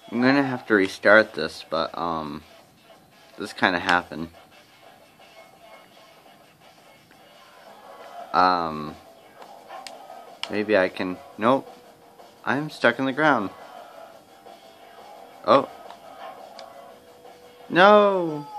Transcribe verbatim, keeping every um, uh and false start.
I'm gonna have to restart this, but um, this kind of happened. Um, maybe I can. Nope, I'm stuck in the ground. Oh, no!